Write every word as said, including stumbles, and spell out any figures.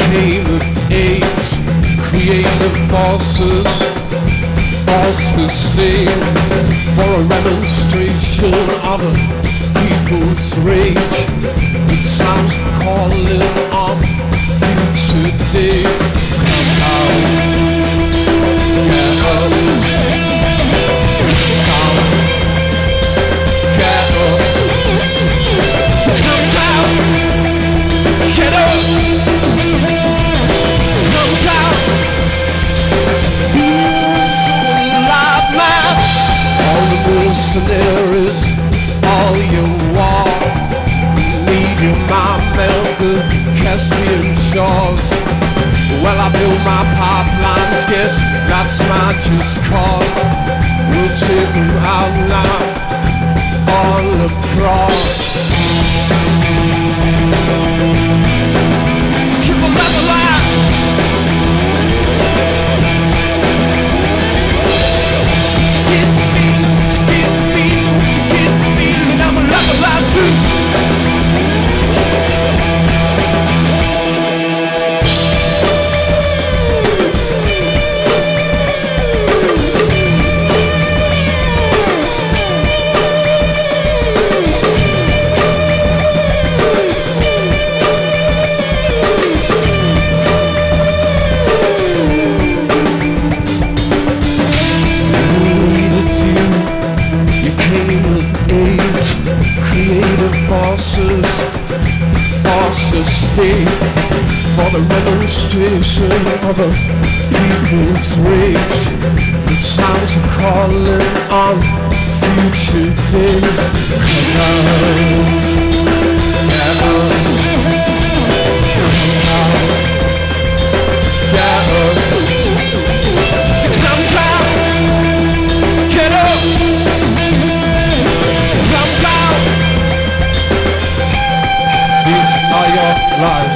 came of age, creative forces, forced to stay for a remonstration of a people's rage. The time's calling on future day. Come out, get up, come, get up, come down, get up, come down. All the mercenaries, all your war, leave your mind melt the Caspian shores. Well, I build my pipelines, guess that's my just cause. We'll take them out now, all across. Keep them back alive. Forces, forces stay for the remonstration of a people's rage. The times are calling on future days. Come on, get up, come on, get up, come down, get up, come down. These are your lives.